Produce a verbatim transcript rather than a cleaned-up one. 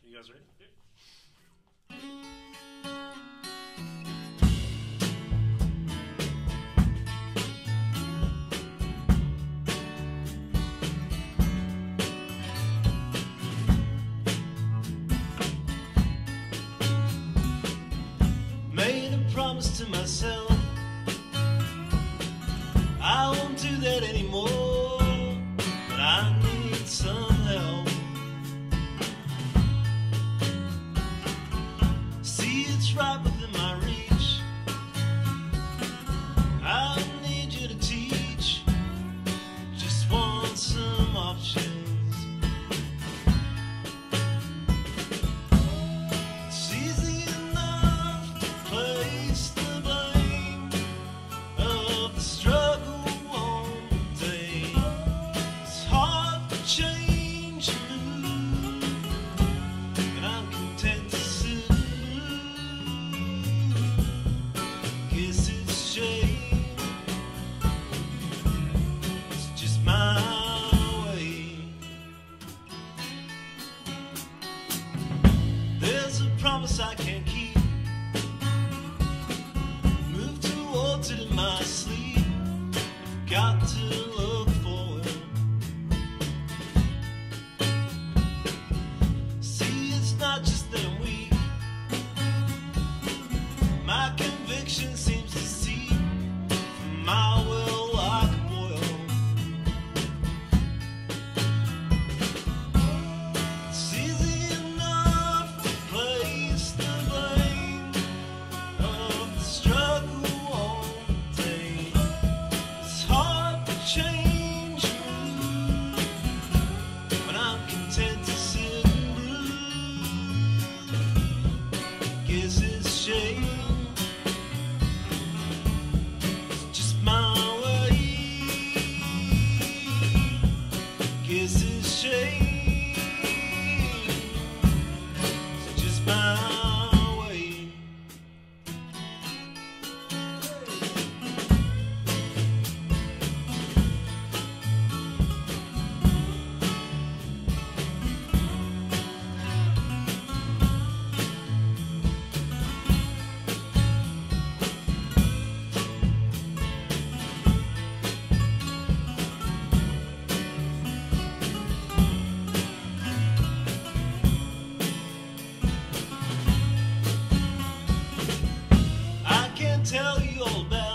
You guys ready? Yeah. Made a promise to myself, I won't do that anymore, but I need some help. See, it's right within my reach. I need you to teach. Just want some options. It's easy enough to place the blame of the struggle on the day. It's hard to change your mood, and I'm content to sit and blue. Guess it's a shame, it's just my way. There's a promise I can't keep, move towards it in my sleep. I've got to look forward. See, it's not just that I'm weak, my conviction seems to seep from my will like a boil. It's easy enough to place the blame of the struggle on the day. It's hard to change your mood, but I'm content to sit and brood. Guess it's a shame, it's just my way. Guess it's a shame, it's just my way. I can't tell you all about